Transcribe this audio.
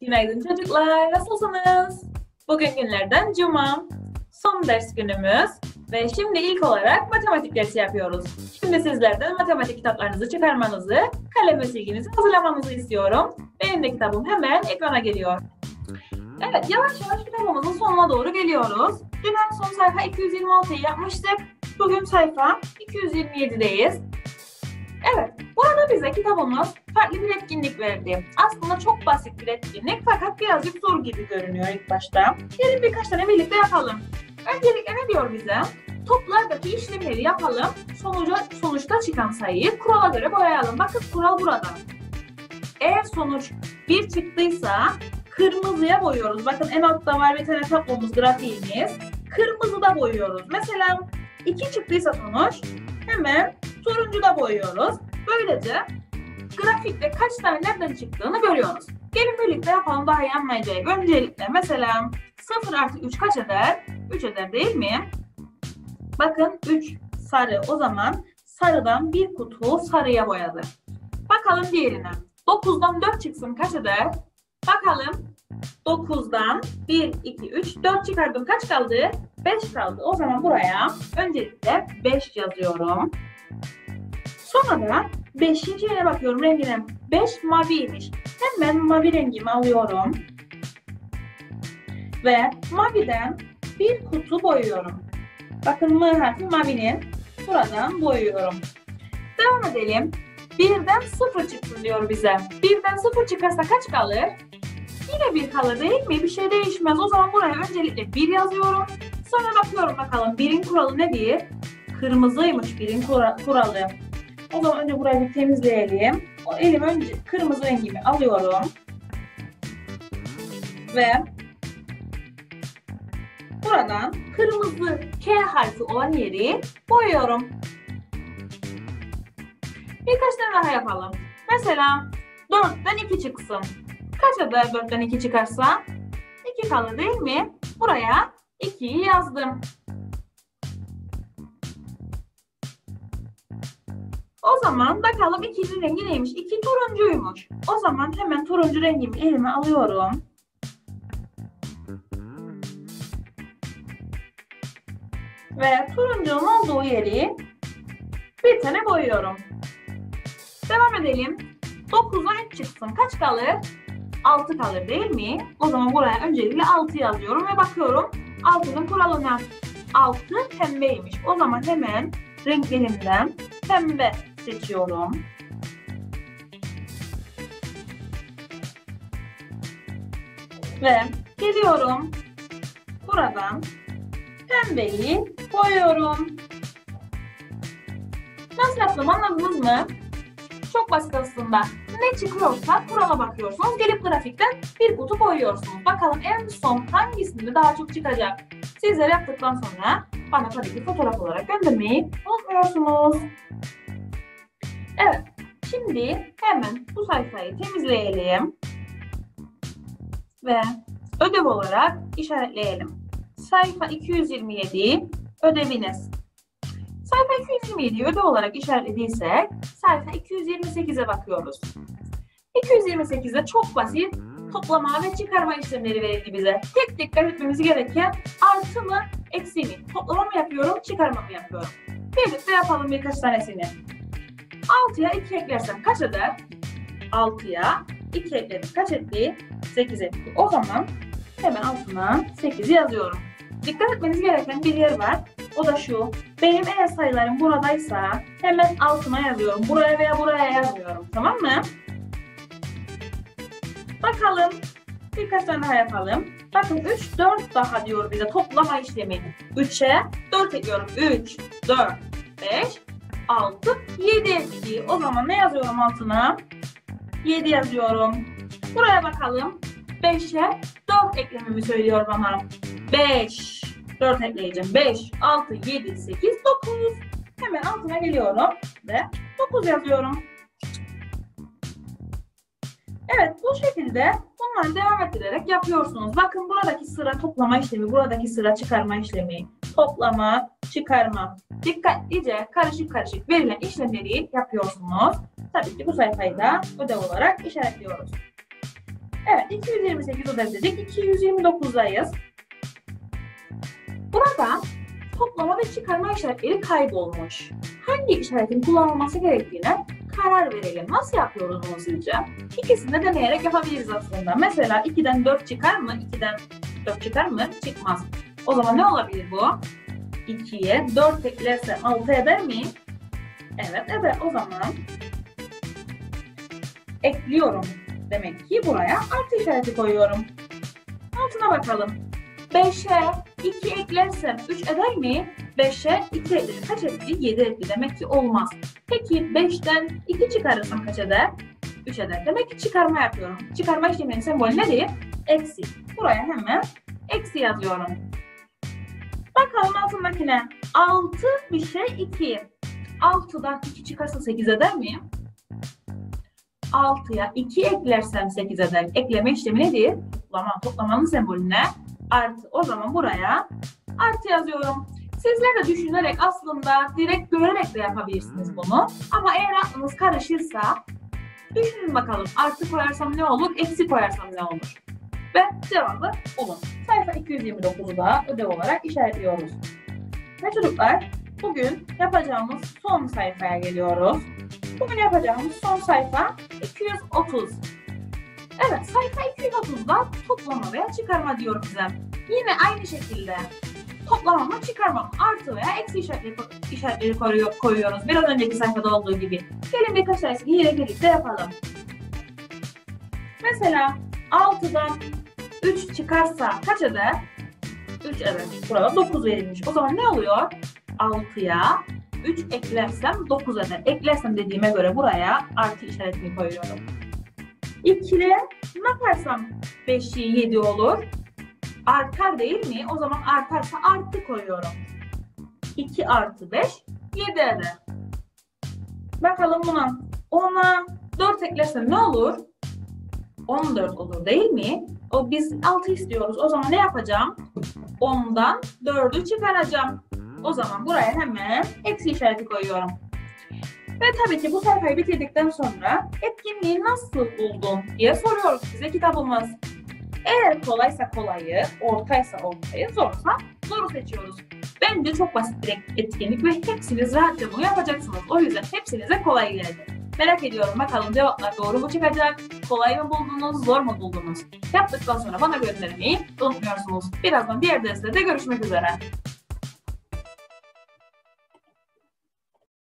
Günaydın çocuklar, nasılsınız? Bugün günlerden Cuma, son ders günümüz ve şimdi ilk olarak matematik dersi yapıyoruz. Şimdi sizlerden matematik kitaplarınızı çıkarmanızı, kalem ve silginizi hazırlamanızı istiyorum. Benim de kitabım hemen ekrana geliyor. Evet, yavaş yavaş kitabımızın sonuna doğru geliyoruz. Dün en son sayfa 226'yı yapmıştık. Bugün sayfa 227'deyiz. Evet, burada bize kitabımız farklı bir etkinlik verdi. Aslında çok basit bir etkinlik fakat birazcık zor gibi görünüyor ilk başta. Gelin birkaç tane birlikte yapalım. Öncelikle ne diyor bize? Toplardaki işlemleri yapalım. Sonuçta çıkan sayıyı kurala göre boyayalım. Bakın kural burada. Eğer sonuç 1 çıktıysa kırmızıya boyuyoruz. Bakın en altta var bir tane tablomuz, grafiğimiz. Kırmızıda boyuyoruz. Mesela 2 çıktıysa sonuç hemen turuncuda boyuyoruz. Böylece grafikte kaç tane nereden çıktığını görüyoruz. Gelin birlikte yapalım, daha iyi anlayacağız. Öncelikle mesela 0 artı 3 kaç eder? 3 eder değil mi? Bakın 3 sarı, o zaman sarıdan bir kutu sarıya boyadı. Bakalım diğerine. 9'dan 4 çıksın kaç eder? Bakalım 9'dan 1, 2, 3, 4 çıkardım. Kaç kaldı? 5 kaldı. O zaman buraya öncelikle 5 yazıyorum. Sonra da 5. yere bakıyorum rengine. 5 maviymiş. Hemen mavi rengimi alıyorum. Ve maviden bir kutu boyuyorum. Bakın M harfi mavinin. Buradan boyuyorum. Devam edelim. 1'den 0 çıksın diyor bize. 1'den 0 çıkarsa kaç kalır? Yine 1 kalır değil mi? Bir şey değişmez. O zaman buraya öncelikle 1 yazıyorum. Sonra bakıyorum bakalım 1'in kuralı nedir? Kırmızıymış 1'in kuralı. O zaman önce burayı bir temizleyelim. Elim önce kırmızı rengimi alıyorum. Ve buradan kırmızı K harfi olan yeri boyuyorum. Birkaç tane daha yapalım. Mesela 4'ten 2 çıksın. Kaç eder 4'ten 2 çıkarsa? 2 kalır değil mi? Buraya 2'yi yazdım. O zaman bakalım ikinci rengi neymiş? 2 turuncuymuş. O zaman hemen turuncu rengimi elime alıyorum. Ve turuncunun olduğu yeri bir tane boyuyorum. Devam edelim. 9'dan 3 çıksın. Kaç kalır? 6 kalır değil mi? O zaman buraya öncelikle 6 yazıyorum ve bakıyorum 6'nın kuralına. 6 pembeymiş. O zaman hemen renklerimden pembe seçiyorum. Ve geliyorum. Buradan pembeyi boyuyorum. Nasıl yaptım anladınız mı? Çok basit aslında. Ne çıkıyorsa kurala bakıyorsunuz. Gelip grafikten bir kutu boyuyorsunuz. Bakalım en son hangisinde daha çok çıkacak. Sizler yaptıktan sonra bana tabii ki fotoğraf olarak göndermeyi unutmuyorsunuz. Evet. Şimdi hemen bu sayfayı temizleyelim. Ve ödev olarak işaretleyelim. Sayfa 227 ödeviniz. Sayfa 227'yi ödev olarak işaretlediysek sayfa 228'e bakıyoruz. 228'de çok basit toplama ve çıkarma işlemleri verildi bize. Tek dikkat etmemiz gereken artı mı eksi mi? Toplama mı yapıyorum, çıkarma mı yapıyorum? Birlikte yapalım birkaç tanesini. 6'ya 2 eklersem kaç eder? 6'ya 2 ekledim. Kaç etti? 8 etti. O zaman hemen altına 8'i yazıyorum. Dikkat etmeniz gereken bir yer var. O da şu. Benim eğer sayılarım buradaysa hemen altına yazıyorum. Buraya veya buraya yazmıyorum. Tamam mı? Bakalım. Birkaç tane daha yapalım. Bakın 3, 4 daha diyor bize toplama işlemi. 3'e 4 ekliyorum. 3, 4, 5, 6, 7 etti. O zaman ne yazıyorum altına? 7 yazıyorum. Buraya bakalım. 5'e 4 eklememi söylüyor bana. 5, 4 ekleyeceğim. 5, 6, 7, 8, 9. Hemen altına geliyorum ve 9 yazıyorum. Evet, bu şekilde bunları devam ettirerek yapıyorsunuz. Bakın buradaki sıra toplama işlemi, buradaki sıra çıkarma işlemi. Toplama, çıkarma. Dikkatlice karışık karışık verilen işlemleri yapıyorsunuz. Tabii ki bu sayfayı da ödev olarak işaretliyoruz. Evet, 228 ödedik. 229'dayız. Burada toplama ve çıkarma işaretleri kaybolmuş. Hangi işaretin kullanılması gerektiğine karar verelim. Nasıl yapıyoruz bunu sizce? İkisini de deneyerek yapabiliriz aslında. Mesela 2'den 4 çıkar mı? 2'den 4 çıkar mı? Çıkmaz. O zaman ne olabilir bu? 2'ye 4 eklersem 6 eder mi? Evet, eder. O zaman ekliyorum. Demek ki buraya artı işareti koyuyorum. Altına bakalım. 5'e 2 eklersem 3 eder mi? 5'e 2 eder. Kaç etti? 7 etti. Demek ki olmaz. Peki 5'ten 2 çıkarırsam kaç eder? 3 eder. Demek ki çıkarma yapıyorum. Çıkarma işleminin sembolü nedir? Eksi. Buraya hemen eksi yazıyorum. Bakalım altındakine. 6 bir şey 2. 6'dan 2 çıkarsa 8 eder mi? 6'ya 2 eklersem 8 eder. Ekleme işlemi nedir? Toplamanın sembolü ne? Artı. O zaman buraya artı yazıyorum. Sizler de düşünerek aslında direkt görerek de yapabilirsiniz bunu. Ama eğer aklınız karışırsa düşünün bakalım. Artı koyarsam ne olur? Eksi koyarsam ne olur? Ve cevabı bulun. Sayfa 229'u da ödev olarak işaretliyoruz. Ve çocuklar, bugün yapacağımız son sayfaya geliyoruz. Bugün yapacağımız son sayfa 230. Evet, sayfa 230'da toplama veya çıkarma diyor bize. Yine aynı şekilde toplama mı çıkarma mı, artı veya eksi işaretleri koyuyoruz. Biraz önceki sayfada olduğu gibi. Gelin birkaç tanesini yine birlikte yapalım. Mesela 6'dan 3 çıkarsa kaç eder? 3 eder. Burada 9 verilmiş. O zaman ne oluyor? 6'ya 3 eklersem 9 eder. Eklersem dediğime göre buraya artı işaretini koyuyorum. 2'ye ne yaparsam 5'i 7 olur. Artar değil mi? O zaman artarsa artı koyuyorum. 2 artı 5 7 eder. Bakalım buna. 10'a 4 eklersem ne olur? 14 olur değil mi? Biz 6 istiyoruz. O zaman ne yapacağım? 10'dan 4'ü çıkaracağım. O zaman buraya hemen eksi işareti koyuyorum. Ve tabii ki bu sayfayı bitirdikten sonra etkinliği nasıl buldun diye soruyoruz size kitabımız. Eğer kolaysa kolayı, ortaysa ortayı, zorsa zoru seçiyoruz. Bence çok basit bir etkinlik ve hepsiniz rahatça bunu yapacaksınız. O yüzden hepsinize kolay geldi. Merak ediyorum bakalım cevaplar doğru mu çıkacak? Kolay mı buldunuz, zor mu buldunuz? Yaptıktan sonra bana göndermeyi unutmuyorsunuz. Birazdan diğer derslerde görüşmek üzere.